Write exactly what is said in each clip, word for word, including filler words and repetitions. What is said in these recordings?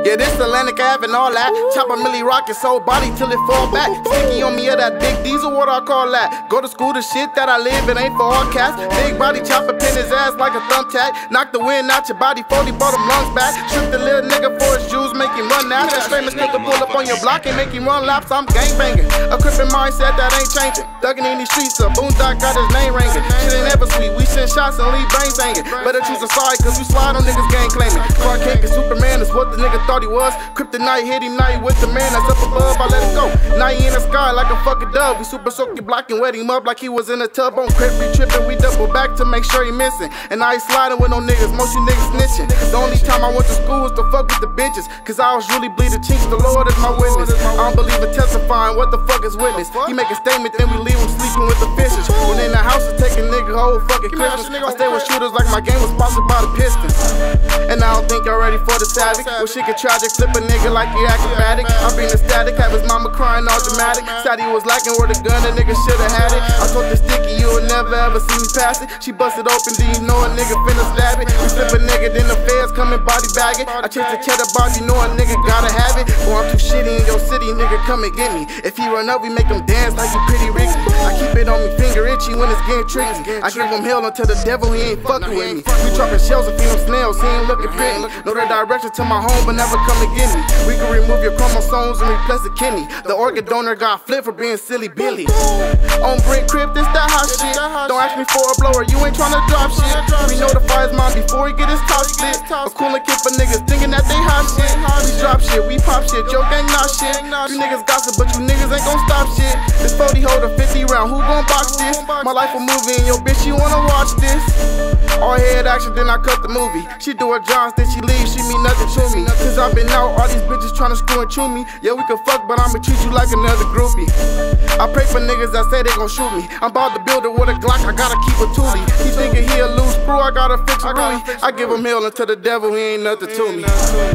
Yeah, this Atlantic Ave and all that. Chop a milli rock his whole body till it fall back. Sticky on me of that big diesel, what I call that. Go to school, the shit that I live, it ain't for all cats. Big body chopper pin his ass like a thumbtack. Knock the wind out your body, forty bought him lungs back. Shoot the little nigga for his shoes, make him run now. That straight stick to pull up on your block and make him run laps. I'm gangbanging. A crippin' mindset that ain't changing. Thuggin' in these streets, a boondock got his name ringing. Shit ain't ever sweet, we send shots and leave brains hanging. Better choose a side, cause you slide on niggas gang claiming. Clark Kent and Superman is what the nigga thought he was. Kryptonite hit him, now he with the man that's up above. I let him go. Now he in the sky like a fucking dove. We super soak your block and wet him up like he was in a tub on crib. We trippin', we double back to make sure he missing. And I ain't sliding with no niggas, most you niggas snitching. The only time I went to school was to fuck with the bitches, cause I was really bleeding chinks, the Lord is my witness. I don't believe in testifying, what the fuck is witness? He make a statement, then we leave him sleeping with the fishes. When in the house to take a nigga whole fucking Christmas. I stay with shooters like my game was sponsored by the Pistons. And I don't think y'all ready for the savage. Well, she get tragic, flip a nigga like he acrobatic. I bring the static, have his mama crying all dramatic. Said he was lacking with a gun, the nigga shoulda had it. I told the sticky, you would never ever see me pass it. She busted open, do you know a nigga finna stab it? We flip a nigga, then the feds come and body bag it. I chase the cheddar bar, you know a nigga gotta have it. Boy, I'm too shitty in your city, nigga, come and get me. If he run up, we make him dance like you pretty Ricky. I keep it on me, finger itchy when it's getting tricky. I give him hell until the devil, he ain't fucking with me. We dropping shells and feed him snails, he ain't looking pretty. Know the direction to my home, but never come and get me. We can remove your chromosomes and replace the kidney. The organ donor got flipped for being silly Billy. On Brick Crib, this that hot shit. Don't ask me for a blower, you ain't tryna drop shit. We notify his mom before he get his top split. A coolin' kid for niggas thinking that they hot shit. We drop shit, we pop shit, your gang not shit. You niggas gossip, but you niggas ain't gon' stop shit. This forty hold a fifty round, who gon' box this? My life a movie and your bitch, you wanna watch this? All head action, then I cut the movie. She do her Johns, then she leave, she mean nothing to me. Cause I been out, all these bitches tryna screw and chew me. Yeah, we can fuck, but I'ma treat you like another groupie. I pray for niggas that say they gon' shoot me. I'm about to build it with a Glock, I gotta keep a toolie. He thinking he a loose screw, I gotta fix a Rui. I give him hell until the devil, he ain't nothing to me.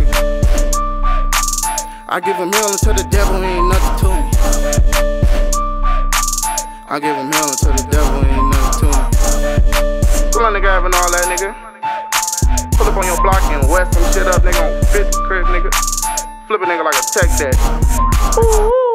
I give him hell until the devil, he ain't nothing to me. I give him hell until the devil, he ain't nothing to me. Pull on nigga having all that, nigga. Pull up on your block and wet some shit up, nigga, on fifty crib, nigga. Flip a nigga like a tech debt. Ooh.